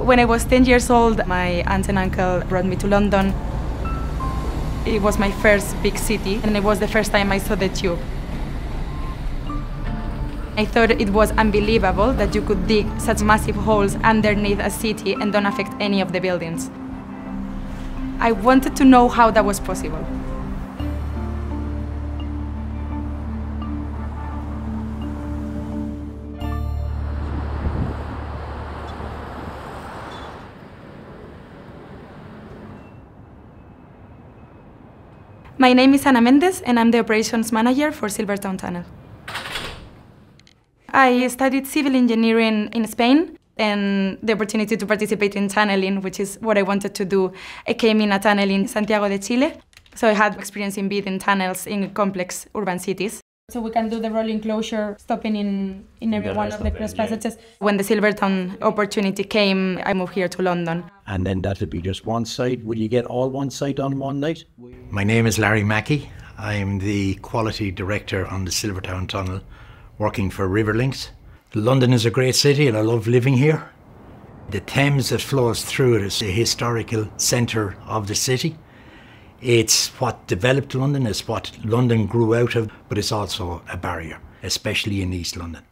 When I was 10 years old, my aunt and uncle brought me to London. It was my first big city, and it was the first time I saw the tube. I thought it was unbelievable that you could dig such massive holes underneath a city and don't affect any of the buildings. I wanted to know how that was possible. My name is Ana Mendes, and I'm the operations manager for Silvertown Tunnel. I studied civil engineering in Spain, and the opportunity to participate in tunneling, which is what I wanted to do, I came in a tunnel in Santiago de Chile. So I had experience in building tunnels in complex urban cities. So we can do the rolling closure, stopping in every one of the cross passages. When the Silvertown opportunity came, I moved here to London. And then that would be just one site. Will you get all one site on one night? My name is Larry Mackey. I'm the Quality Director on the Silvertown Tunnel, working for Riverlinx. London is a great city and I love living here. The Thames that flows through it is the historical centre of the city. It's what developed London, it's what London grew out of, but it's also a barrier, especially in East London.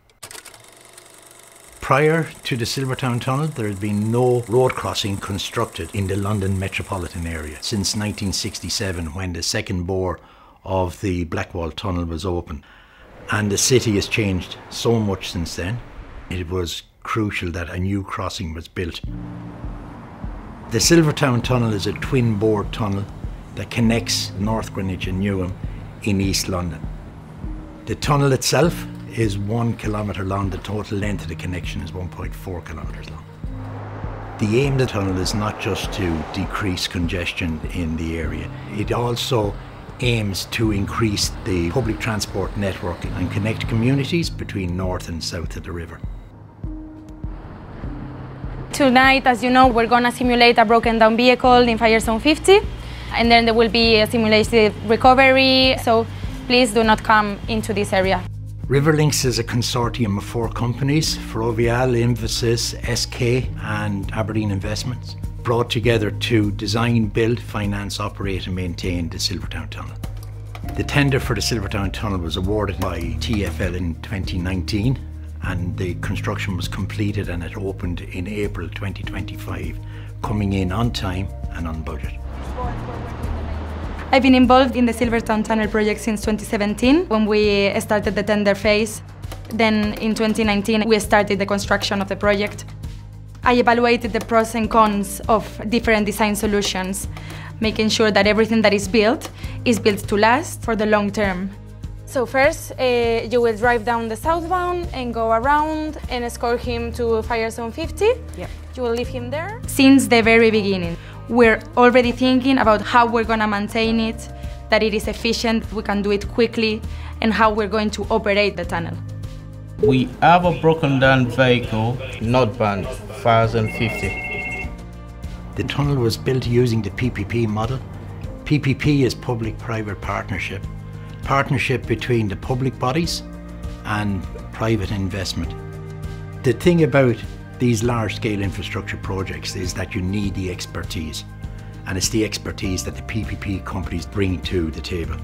Prior to the Silvertown Tunnel, there had been no road crossing constructed in the London metropolitan area since 1967, when the second bore of the Blackwall Tunnel was opened. And the city has changed so much since then. It was crucial that a new crossing was built. The Silvertown Tunnel is a twin-bore tunnel that connects North Greenwich and Newham in East London. The tunnel itself is 1 kilometre long. The total length of the connection is 1.4 kilometres long. The aim of the tunnel is not just to decrease congestion in the area. It also aims to increase the public transport network and connect communities between north and south of the river. Tonight, as you know, we're going to simulate a broken down vehicle in Fire Zone 50, and then there will be a simulated recovery, so please do not come into this area. Riverlinx is a consortium of 4 companies, Ferrovial, Infosys, SK and Aberdeen Investments, brought together to design, build, finance, operate and maintain the Silvertown Tunnel. The tender for the Silvertown Tunnel was awarded by TfL in 2019, and the construction was completed and it opened in April 2025, coming in on time and on budget. I've been involved in the Silvertown Tunnel project since 2017, when we started the tender phase. Then in 2019 we started the construction of the project. I evaluated the pros and cons of different design solutions, making sure that everything that is built to last for the long term. So first, you will drive down the southbound and go around and escort him to Fire Zone 50. Yep. You will leave him there. Since the very beginning, we're already thinking about how we're going to maintain it, that it is efficient, we can do it quickly, and how we're going to operate the tunnel. We have a broken down vehicle, not banned, Fire Zone 50. The tunnel was built using the PPP model. PPP is public-private partnership. Partnership between the public bodies and private investment. The thing about these large-scale infrastructure projects is that you need the expertise, and it's the expertise that the PPP companies bring to the table.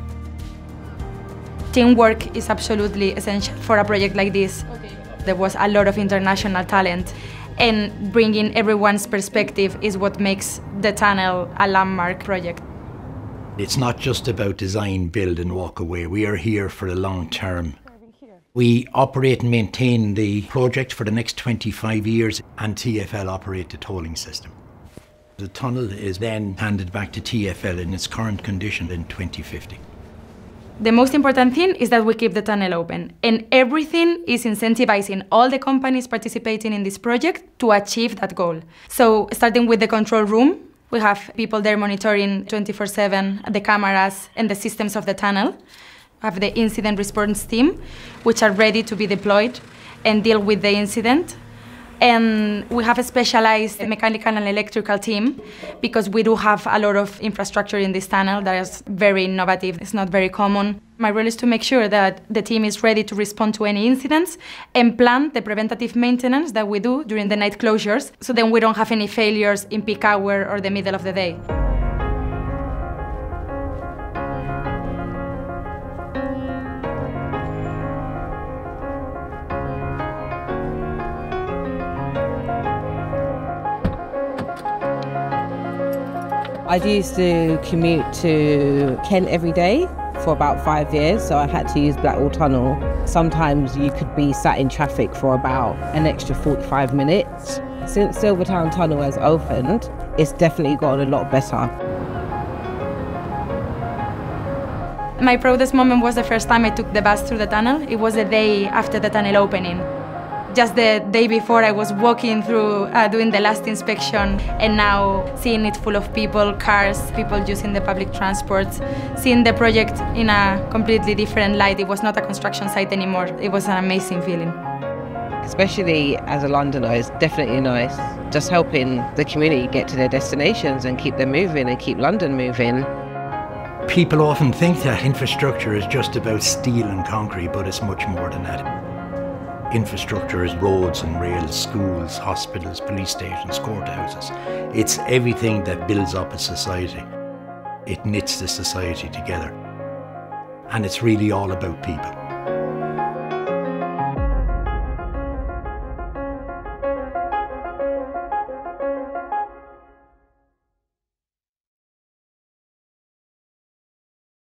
Teamwork is absolutely essential for a project like this. Okay. There was a lot of international talent, and bringing everyone's perspective is what makes the tunnel a landmark project. It's not just about design, build and walk away. We are here for the long term. We operate and maintain the project for the next 25 years, and TfL operate the tolling system. The tunnel is then handed back to TfL in its current condition in 2050. The most important thing is that we keep the tunnel open, and everything is incentivizing all the companies participating in this project to achieve that goal. So starting with the control room, we have people there monitoring 24/7 the cameras and the systems of the tunnel. We have the incident response team, which are ready to be deployed and deal with the incident. And we have a specialized mechanical and electrical team, because we do have a lot of infrastructure in this tunnel that is very innovative. It's not very common. My role is to make sure that the team is ready to respond to any incidents and plan the preventative maintenance that we do during the night closures, so then we don't have any failures in peak hour or the middle of the day. I used to commute to Kent every day for about 5 years, so I had to use Blackwall Tunnel. Sometimes you could be sat in traffic for about an extra 45 minutes. Since Silvertown Tunnel has opened, it's definitely gotten a lot better. My proudest moment was the first time I took the bus through the tunnel. It was the day after the tunnel opening. Just the day before, I was walking through, doing the last inspection, and now seeing it full of people, cars, people using the public transport, seeing the project in a completely different light. It was not a construction site anymore. It was an amazing feeling. Especially as a Londoner, it's definitely nice. Just helping the community get to their destinations and keep them moving and keep London moving. People often think that infrastructure is just about steel and concrete, but it's much more than that. Infrastructure is roads and rails, schools, hospitals, police stations, courthouses. It's everything that builds up a society. It knits the society together. And it's really all about people.